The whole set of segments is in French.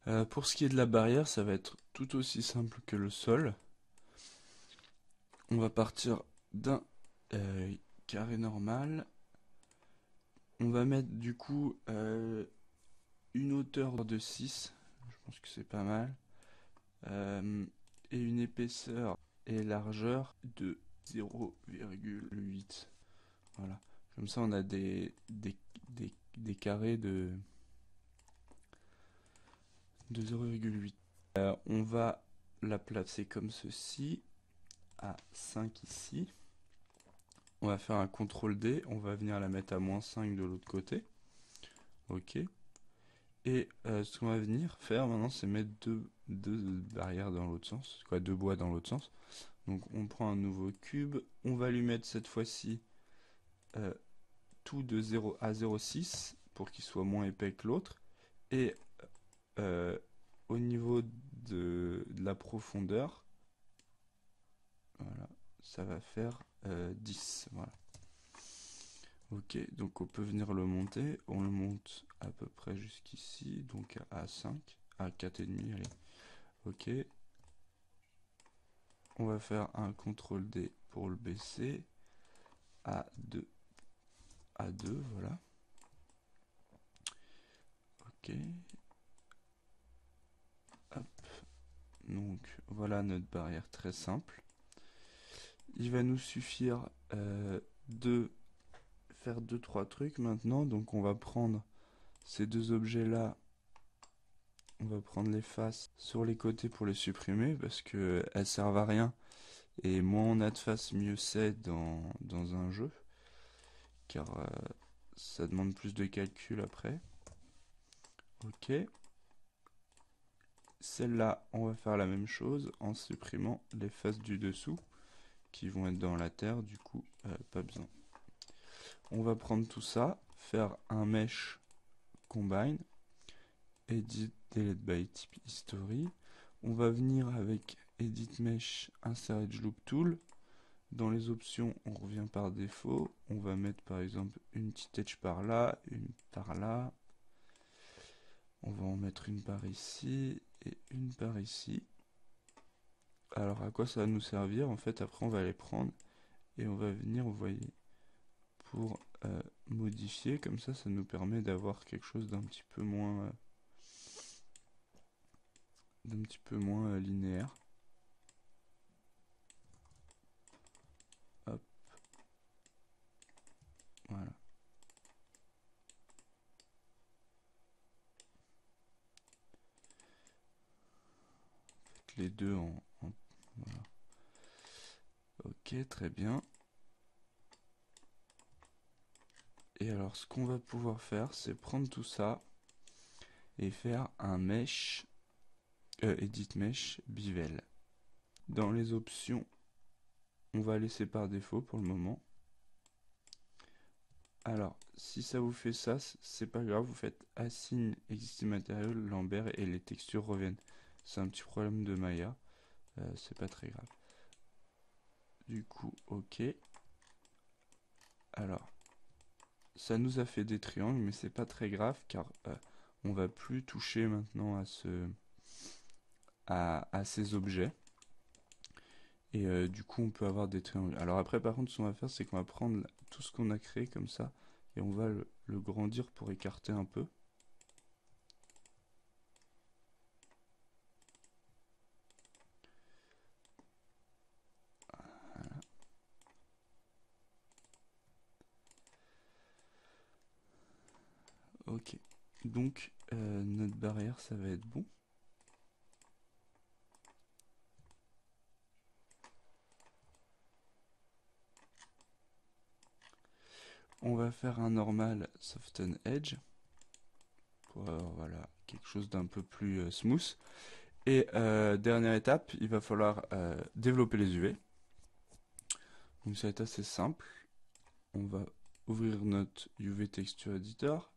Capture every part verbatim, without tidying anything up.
Euh, pour ce qui est de la barrière, ça va être tout aussi simple que le sol. On va partir d'un euh, carré normal. On va mettre du coup euh, une hauteur de six, je pense que c'est pas mal, euh, et une épaisseur et largeur de zéro virgule huit. Voilà. Comme ça, on a des, des, des, des carrés de, de zéro virgule huit. Euh, on va la placer comme ceci, à cinq ici. On va faire un contrôle D, on va venir la mettre à moins cinq de l'autre côté. Ok. Et euh, ce qu'on va venir faire maintenant, c'est mettre deux, deux barrières dans l'autre sens, quoi, deux bois dans l'autre sens. Donc on prend un nouveau cube, on va lui mettre cette fois-ci euh, tout de zéro à zéro virgule six pour qu'il soit moins épais que l'autre. Et euh, au niveau de, de la profondeur, voilà, ça va faire euh, dix. Voilà. Ok, donc on peut venir le monter. On le monte à peu près jusqu'ici, donc à cinq, à quatre virgule cinq, allez. Ok. On va faire un contrôle D pour le baisser à deux. À deux, voilà. Ok. Hop. Donc voilà notre barrière très simple. Il va nous suffire euh, de faire deux trois trucs maintenant. Donc on va prendre ces deux objets là, on va prendre les faces sur les côtés pour les supprimer parce que elles servent à rien, et moins on a de faces, mieux c'est dans, dans un jeu, car euh, ça demande plus de calcul après. Ok. Celle-là, on va faire la même chose en supprimant les faces du dessous qui vont être dans la terre, du coup euh, pas besoin. On va prendre tout ça, faire un mesh combine, edit delete by type history. On va venir avec edit mesh insert edge loop tool. Dans les options, on revient par défaut. On va mettre par exemple une petite edge par là, une par là. On va en mettre une par ici et une par ici. Alors à quoi ça va nous servir? En fait, après on va les prendre et on va venir, vous voyez, pour euh, modifier. Comme ça, ça nous permet d'avoir quelque chose d'un petit peu moins euh, d'un petit peu moins euh, linéaire. Hop, voilà. Les deux en, en voilà. Ok, très bien. Et alors, ce qu'on va pouvoir faire, c'est prendre tout ça et faire un mesh, euh, edit mesh bevel. Dans les options, on va laisser par défaut pour le moment. Alors, si ça vous fait ça, c'est pas grave, vous faites assign existing material, Lambert, et les textures reviennent. C'est un petit problème de Maya, euh, c'est pas très grave. Du coup, ok. Alors, ça nous a fait des triangles, mais c'est pas très grave, car euh, on va plus toucher maintenant à ce à, à ces objets. Et euh, du coup, on peut avoir des triangles. Alors après, par contre, ce qu'on va faire, c'est qu'on va prendre tout ce qu'on a créé comme ça, et on va le, le grandir pour écarter un peu. Voilà. Ok. Donc, euh, notre barrière, ça va être bon. On va faire un normal soften edge pour avoir, voilà, quelque chose d'un peu plus euh, smooth. Et euh, dernière étape, il va falloir euh, développer les U V. Donc ça va être assez simple. On va ouvrir notre U V Texture Editor.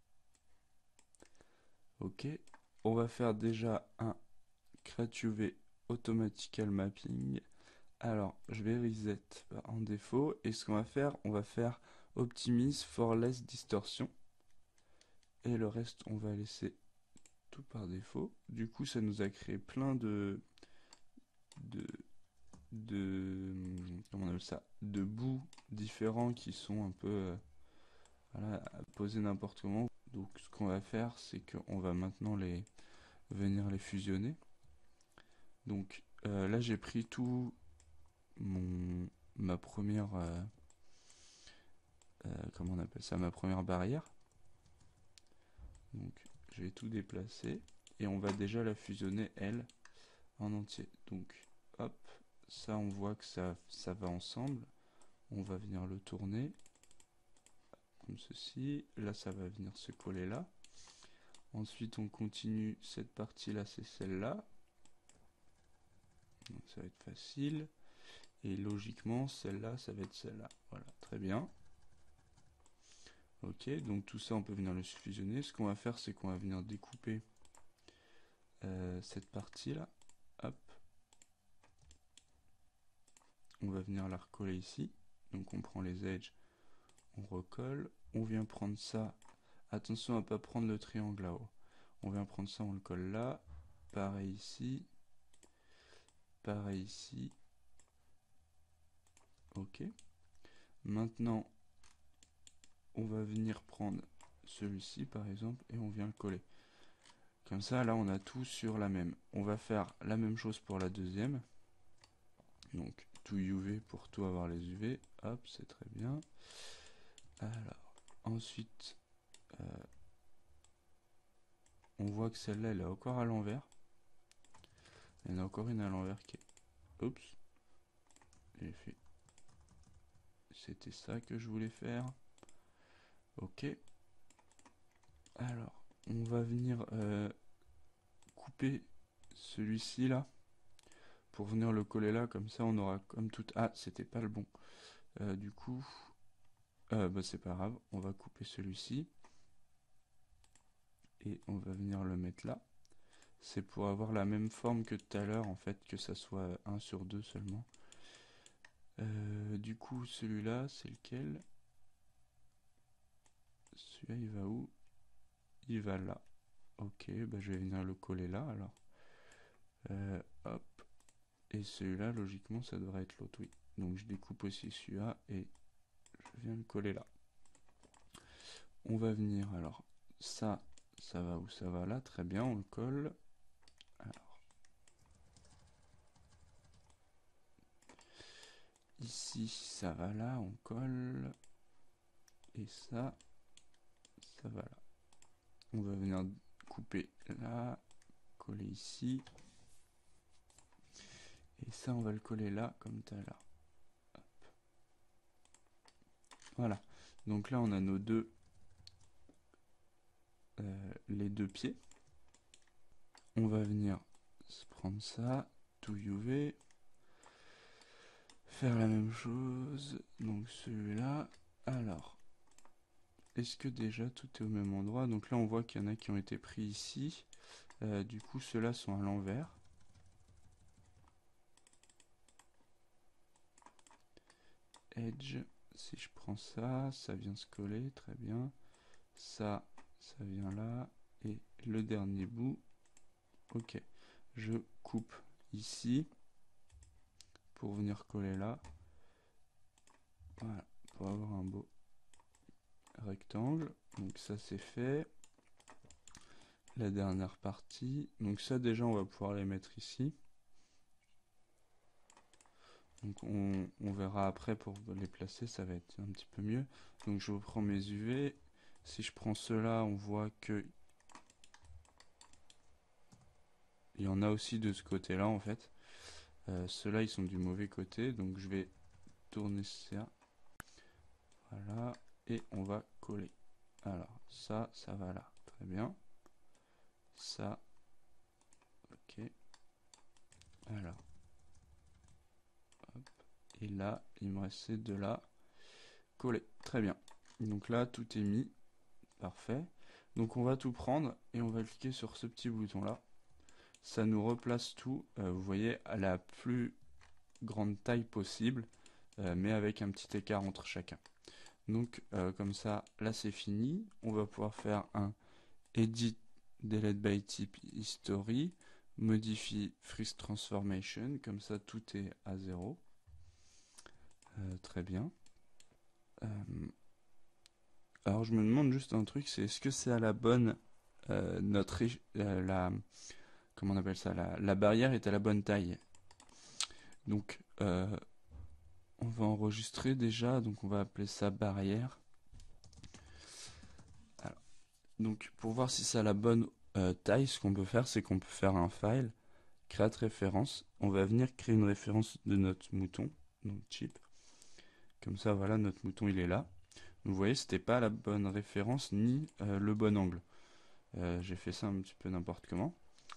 Ok. On va faire déjà un Create U V Automatical Mapping. Alors, je vais reset en défaut. Et ce qu'on va faire, on va faire Optimize for Less Distortion. Et le reste, on va laisser tout par défaut. Du coup, ça nous a créé plein de de de comment on appelle ça, de bouts différents qui sont un peu euh, voilà, posés n'importe comment. Donc, ce qu'on va faire, c'est qu'on va maintenant les venir les fusionner. Donc euh, là, j'ai pris tout mon ma première euh, euh, comment on appelle ça, ma première barrière. Donc je vais tout déplacer et on va déjà la fusionner elle en entier. Donc hop, ça on voit que ça, ça va ensemble. On va venir le tourner comme ceci. Là ça va venir se coller là. Ensuite on continue cette partie là, c'est celle-là. Donc ça va être facile. Et logiquement celle-là, ça va être celle-là. Voilà, très bien. Ok, donc tout ça on peut venir le fusionner. Ce qu'on va faire, c'est qu'on va venir découper euh, cette partie là. Hop. On va venir la recoller ici. Donc on prend les edges, on recolle. On vient prendre ça. Attention à ne pas prendre le triangle là-haut. On vient prendre ça, on le colle là. Pareil ici. Pareil ici. Ok. Maintenant, on va venir prendre celui-ci par exemple et on vient le coller. Comme ça, là, on a tout sur la même. On va faire la même chose pour la deuxième. Donc, tout U V pour tout avoir les U V. Hop, c'est très bien. Alors, ensuite, euh, on voit que celle-là, elle est encore à l'envers. Il y en a encore une à l'envers qui est... Oups. J'ai fait... C'était ça que je voulais faire. Ok. Alors, on va venir euh, couper celui-ci là. Pour venir le coller là, comme ça on aura comme tout... Ah, c'était pas le bon. Euh, du coup, euh, bah, c'est pas grave, on va couper celui-ci. Et on va venir le mettre là. C'est pour avoir la même forme que tout à l'heure, en fait, que ça soit un sur deux seulement. Euh, du coup, celui-là, c'est lequel? Celui-là, il va où? Il va là. Ok, bah, je vais venir le coller là, alors. Euh, hop. Et celui-là, logiquement, ça devrait être l'autre, oui. Donc, je découpe aussi celui-là et je viens le coller là. On va venir, alors, ça, ça va où? Ça va là, très bien, on le colle. Alors, ici, ça va là, on colle. Et ça, ça va là. On va venir couper là, coller ici. Et ça, on va le coller là, comme tout à l'heure. Voilà. Donc là, on a nos deux, euh, les deux pieds. On va venir se prendre ça, tout U V. Faire la même chose. Donc celui-là. Alors, est-ce que déjà tout est au même endroit? Donc là, on voit qu'il y en a qui ont été pris ici. Euh, du coup, ceux-là sont à l'envers. Edge, si je prends ça, ça vient se coller, très bien. Ça, ça vient là. Et le dernier bout, ok. Je coupe ici pour venir coller là. Voilà, pour avoir un beau rectangle. Donc ça, c'est fait. La dernière partie. Donc ça, déjà, on va pouvoir les mettre ici. Donc on, on verra après pour les placer, ça va être un petit peu mieux. Donc je reprends mes U V. Si je prends ceux-là, on voit que il y en a aussi de ce côté-là en fait. Euh, ceux-là, ils sont du mauvais côté, donc je vais tourner ça. Voilà, et on va coller. Alors ça, ça va là, très bien. Ça, ok. Alors, hop. Et là, il me reste ces deux-là. Coller, très bien. Donc là, tout est mis. Parfait. Donc on va tout prendre et on va cliquer sur ce petit bouton là. Ça nous replace tout, euh, vous voyez, à la plus grande taille possible, euh, mais avec un petit écart entre chacun. Donc euh, comme ça, là c'est fini. On va pouvoir faire un edit delete by type history, modifie freeze transformation, comme ça tout est à zéro. Euh, très bien. Euh, alors je me demande juste un truc, c'est est-ce que c'est à la bonne euh, notre euh, la comment on appelle ça la, la barrière est à la bonne taille. Donc euh, on va enregistrer déjà, donc on va appeler ça barrière. Alors, donc pour voir si c'est à la bonne euh, taille, ce qu'on peut faire, c'est qu'on peut faire un file, create référence. On va venir créer une référence de notre mouton, donc chip. Comme ça, voilà, notre mouton il est là. Vous voyez, c'était pas la bonne référence ni euh, le bon angle. Euh, J'ai fait ça un petit peu n'importe comment.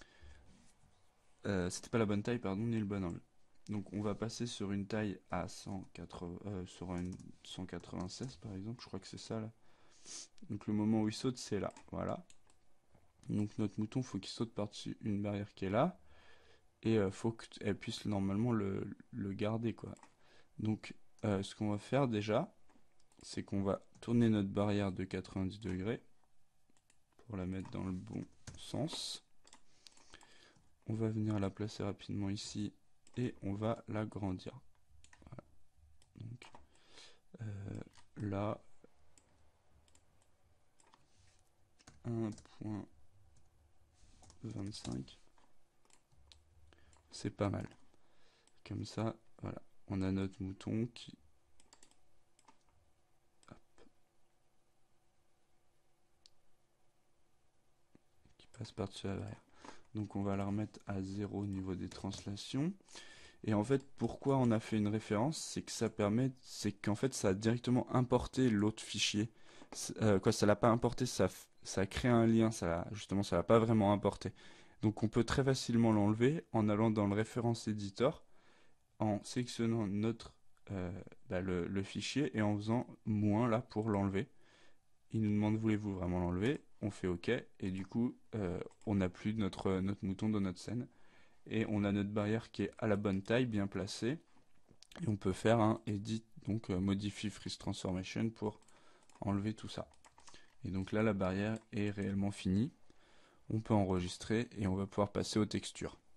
Euh, c'était pas la bonne taille, pardon, ni le bon angle. Donc on va passer sur une taille à cent quatre-vingts, euh, sur une cent quatre-vingt-seize par exemple, je crois que c'est ça là. Donc le moment où il saute, c'est là, voilà. Donc notre mouton, faut qu'il saute par-dessus une barrière qui est là, et euh, faut qu'elle puisse normalement le, le garder quoi. Donc euh, ce qu'on va faire déjà, c'est qu'on va tourner notre barrière de quatre-vingt-dix degrés pour la mettre dans le bon sens. On va venir la placer rapidement ici et on va l'agrandir. Voilà. Donc euh, là, un point vingt-cinq, c'est pas mal. Comme ça, voilà, on a notre mouton qui hop, qui passe par-dessus la barrière. Donc on va la remettre à zéro au niveau des translations. Et en fait, pourquoi on a fait une référence, c'est que ça permet, c'est qu'en fait, ça a directement importé l'autre fichier. Euh, quoi, ça l'a pas importé, ça, ça a créé un lien, ça justement, ça l'a pas vraiment importé. Donc, on peut très facilement l'enlever en allant dans le référence editor, en sélectionnant notre euh, bah, le, le fichier et en faisant moins là pour l'enlever. Il nous demande voulez-vous vraiment l'enlever, on fait OK et du coup, euh, on n'a plus notre notre mouton dans notre scène. Et on a notre barrière qui est à la bonne taille, bien placée. Et on peut faire un edit, donc euh, modify freeze transformation pour enlever tout ça. Et donc là, la barrière est réellement finie. On peut enregistrer et on va pouvoir passer aux textures.